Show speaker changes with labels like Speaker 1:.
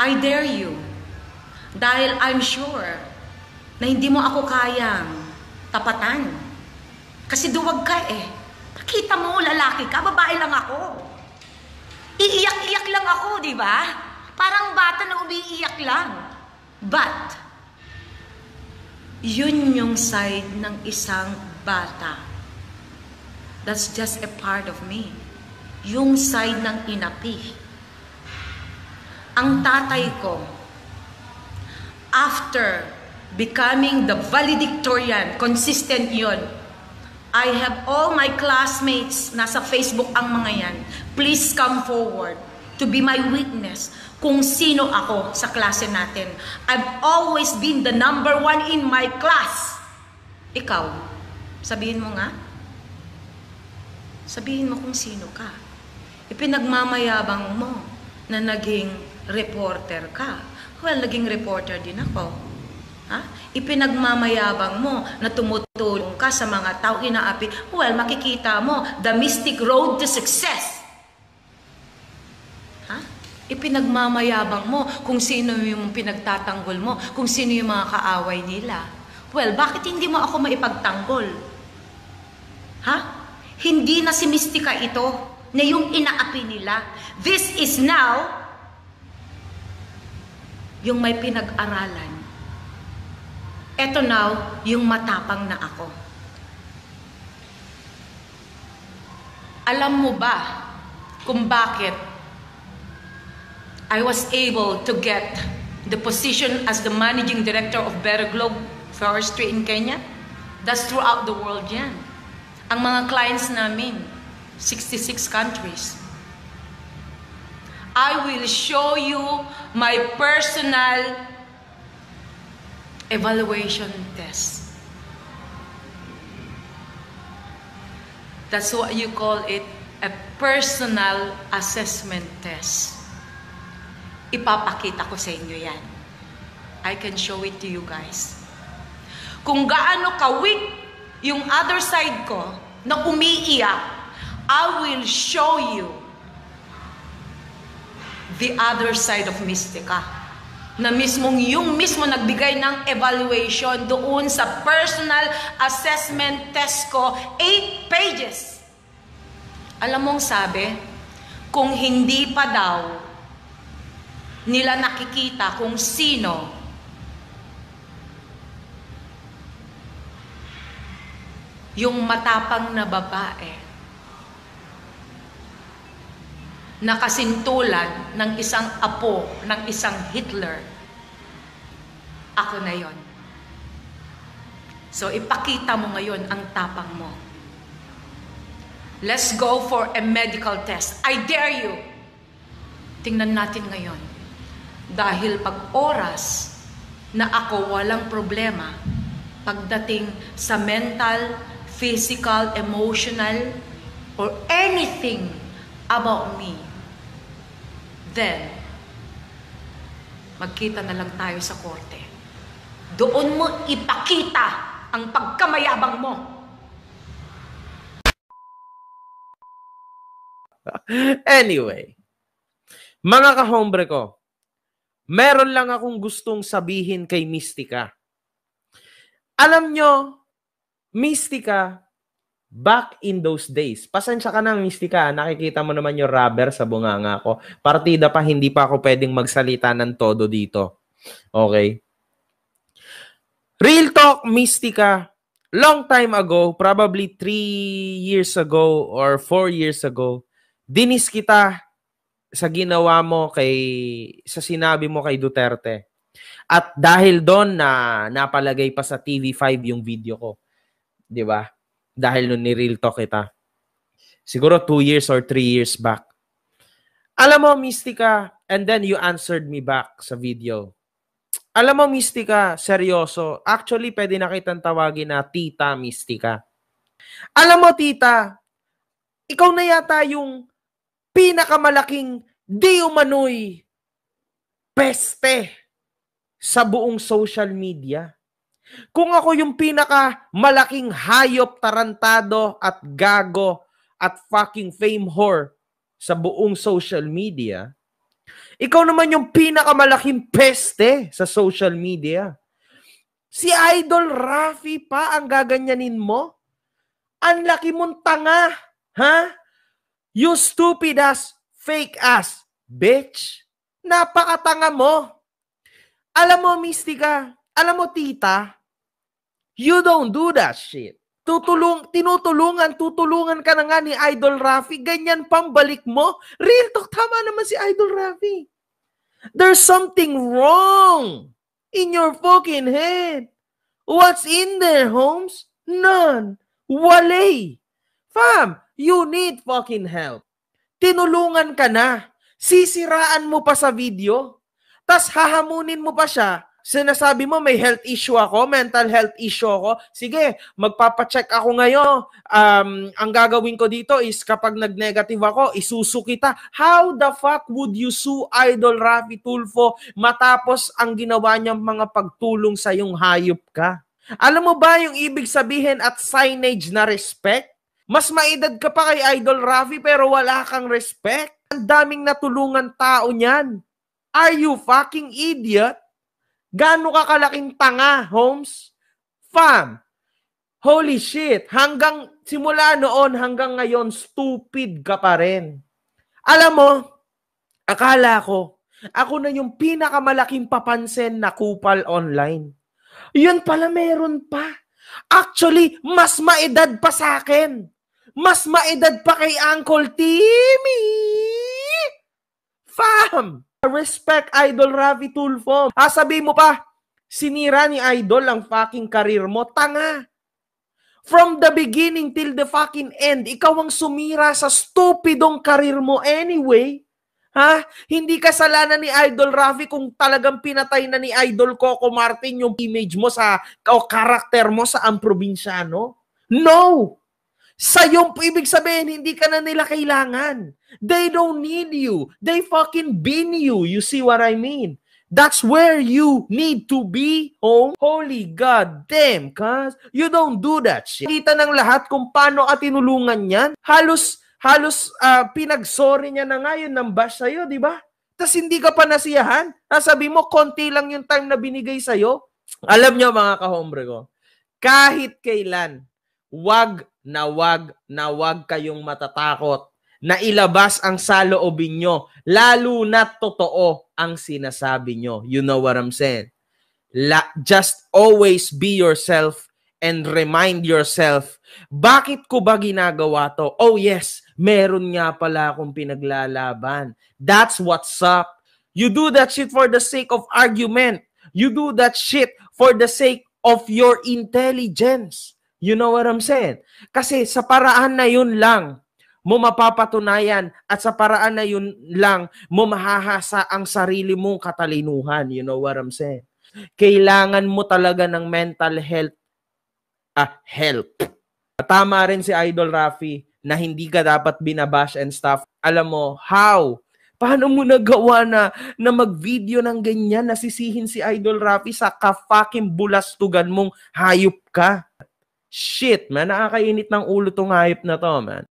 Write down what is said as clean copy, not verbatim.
Speaker 1: I dare you. Dahil I'm sure na hindi mo ako kayang tapatan. Kasi duwag ka eh. Pakita mo, lalaki ka, babae lang ako. Iiyak-iyak lang ako, di ba? Parang bata na umiiyak lang. But, yun yung side ng isang bata. That's just a part of me. Yung side ng inapi. Ang tatay ko, after becoming the valedictorian, consistent yun. I have all my classmates, nasa Facebook ang mga yan. Please come forward to be my witness kung sino ako sa klase natin. I've always been the number 1 in my class. Ikaw, sabihin mo nga. Sabihin mo kung sino ka. Ipinagmamayabang mo na naging reporter ka. Well, naging reporter din ako. Ha? Ipinagmamayabang mo na tumutulong ka sa mga tao inaapi. Well, makikita mo, the mystic road to success. Ha? Ipinagmamayabang mo kung sino yung pinagtatanggol mo, kung sino yung mga kaaway nila. Well, bakit hindi mo ako maipagtanggol? Ha? Hindi na si Mystica ito na yung inaapi nila. This is now yung may pinag-aralan. Eto now, yung matapang na ako. Alam mo ba kung bakit I was able to get the position as the managing director of Better Globe Forestry in Kenya? That's throughout the world yan. Ang mga clients namin, 66 countries. I will show you my personal evaluation test. That's what you call it, a personal assessment test. Ipapakita ko sa inyo yan. I can show it to you guys. Kung gaano ka-weak yung other side ko na umiiyak, I will show you the other side of Mystica. Na mismong yung mismo nagbigay ng evaluation doon sa personal assessment test ko, 8 pages. Alam mong sabi, kung hindi pa daw nila nakikita kung sino yung matapang na babae na kasintulan ng isang apo, ng isang Hitler, ako na yon. So, ipakita mo ngayon ang tapang mo. Let's go for a medical test. I dare you. Tingnan natin ngayon. Dahil pag oras na ako walang problema, pagdating sa mental, physical, emotional, or anything about me, then, magkita na lang tayo sa korte. Doon mo ipakita ang pagkamayabang mo.
Speaker 2: Anyway, mga kahombre ko, meron lang akong gustong sabihin kay Mystica. Alam nyo, Mystica, back in those days, pasensya ka na, Mystica, nakikita mo naman yung rubber sa bunganga ko. Partida pa, hindi pa ako pwedeng magsalita ng todo dito. Okay? Real talk, Mystica, long time ago, probably 3 years ago or 4 years ago, dinis kita sa ginawa mo sa sinabi mo kay Duterte. At dahil doon na napalagay pa sa TV5 yung video ko. 'Di ba? Dahil nun ni-real talk kita. Siguro 2 years or 3 years back. Alam mo, Mystica, and then you answered me back sa video. Alam mo, Mystica, seryoso. Actually, pwede na kitang tawagin na Tita Mystica. Alam mo, Tita, ikaw na yata yung pinakamalaking di umano'y peste sa buong social media. Kung ako yung pinakamalaking hayop, tarantado at gago at fucking fame whore sa buong social media, Ikaw naman yung pinakamalaking peste sa social media. Si Idol Rafi pa ang gaganyanin mo? Ang laki mong tanga, ha? You stupid ass, fake ass, bitch. Napakatanga mo. Alam mo, Mystica, alam mo, tita, you don't do that shit. Tutulungan ka na nga ni Idol Rafi, ganyan pambalik mo. Real talk, tama naman si Idol Rafi. There's something wrong in your fucking head. What's in there, Holmes? None. Wale. Fam, you need fucking help. Tinulungan ka na. Sisiraan mo pa sa video. Tas hahamunin mo pa siya. Sinasabi mo may health issue ako, mental health issue ako. Sige, magpapacheck ako ngayon. Ang gagawin ko dito is kapag nag-negative ako, isusu kita. How the fuck would you sue Idol Rafi Tulfo matapos ang ginawa niyang mga pagtulong sa yung hayop ka? Alam mo ba yung ibig sabihin at signage na respect? Mas maedad ka pa kay Idol Rafi pero wala kang respect. Ang daming natulungan tao niyan. Are you fucking idiot? Gaano ka kalaking tanga, Holmes? Fam, holy shit, hanggang simula noon hanggang ngayon, stupid ka pa rin. Alam mo, akala ko, ako na yung pinakamalaking papansin na kupal online. Yun pala meron pa. Actually, mas maedad pa sa akin. Mas maedad pa kay Uncle Timmy. Fam! Respect Idol Rafi Tulfo. Sabi mo pa, sinira ni Idol ang fucking career mo. Tanga. From the beginning till the fucking end, ikaw ang sumira sa stupidong career mo anyway. Ha? Hindi kasalanan ni Idol Rafi kung talagang pinatay na ni Idol Coco Martin yung image mo sa o karakter mo sa ang probinsyano. No! Sa'yo, ibig sabihin, hindi ka na nila kailangan. They don't need you. They fucking bin you. You see what I mean? That's where you need to be, home. Holy God damn, cuz. You don't do that shit. Kita ng lahat kung paano ka tinulungan yan. Halos pinag-sorry niya na ngayon ng bash sa'yo, di ba? Tapos hindi ka pa nasiyahan. Sabi mo, konti lang yung time na binigay sa'yo. Alam nyo mga kahombre ko, kahit kailan, wag kayong matatakot na ilabas ang saloobin nyo, lalo na totoo ang sinasabi nyo. You know what I'm saying? Just always be yourself and remind yourself, bakit ko ba ginagawa to? Oh yes, meron nga pala akong pinaglalaban. That's what's up. You do that shit for the sake of argument. You do that shit for the sake of your intelligence. You know what I'm saying? Kasi sa paraan na yun lang, mo mapapatunayan at sa paraan na yun lang, mo mahahasa ang sarili mong katalinuhan. You know what I'm saying? Kailangan mo talaga ng mental health help. Tama rin si Idol Rafi na hindi ka dapat binabash and stuff. Alam mo, how? Paano mo nagawa na mag-video ng ganyan, nasisihin si Idol Rafi sa ka-fucking bulastugan mong hayop ka? Shit, man. Nakakainit ng ulo tong hayop na to, man.